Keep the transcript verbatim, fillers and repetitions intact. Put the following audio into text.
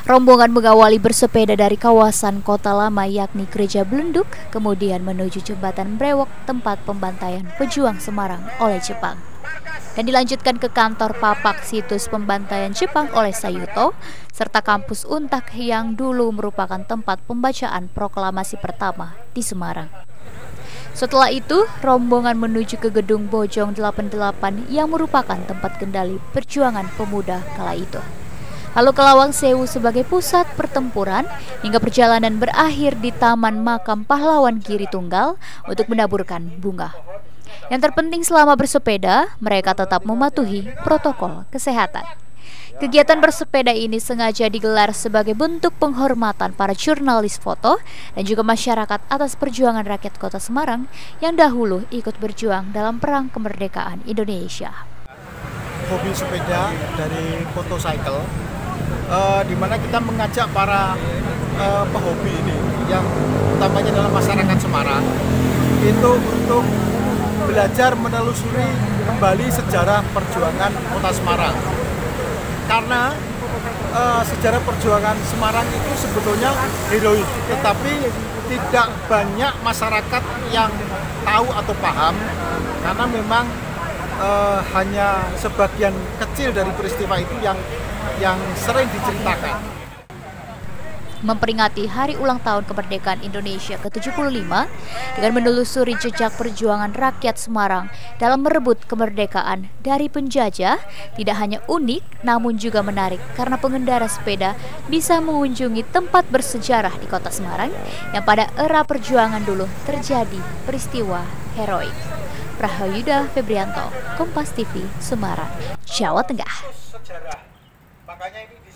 Rombongan mengawali bersepeda dari kawasan kota lama yakni Gereja Belenduk, kemudian menuju Jembatan Brewok, tempat pembantaian pejuang Semarang oleh Jepang. Dan dilanjutkan ke kantor Papak situs pembantaian Jepang oleh Sayuto, serta kampus Untak yang dulu merupakan tempat pembacaan proklamasi pertama di Semarang. Setelah itu, rombongan menuju ke gedung Bojong delapan puluh delapan yang merupakan tempat kendali perjuangan pemuda kala itu. Lalu ke Lawang Sewu sebagai pusat pertempuran, hingga perjalanan berakhir di Taman Makam Pahlawan Giri Tunggal untuk menaburkan bunga. Yang terpenting selama bersepeda, mereka tetap mematuhi protokol kesehatan. Kegiatan bersepeda ini sengaja digelar sebagai bentuk penghormatan para jurnalis foto dan juga masyarakat atas perjuangan rakyat Kota Semarang yang dahulu ikut berjuang dalam Perang Kemerdekaan Indonesia. Hobi sepeda dari Fotocycle, uh, di mana kita mengajak para uh, pehobi ini, yang utamanya dalam masyarakat Semarang, itu untuk belajar menelusuri kembali sejarah perjuangan Kota Semarang. Karena uh, sejarah perjuangan Semarang itu sebetulnya heroik, tetapi tidak banyak masyarakat yang tahu atau paham, karena memang uh, hanya sebagian kecil dari peristiwa itu yang yang sering diceritakan. Memperingati hari ulang tahun kemerdekaan Indonesia ke tujuh puluh lima dengan menelusuri jejak perjuangan rakyat Semarang dalam merebut kemerdekaan dari penjajah tidak hanya unik namun juga menarik karena pengendara sepeda bisa mengunjungi tempat bersejarah di Kota Semarang yang pada era perjuangan dulu terjadi peristiwa heroik. Prahayuda Febrianto, Kompas T V, Semarang, Jawa Tengah.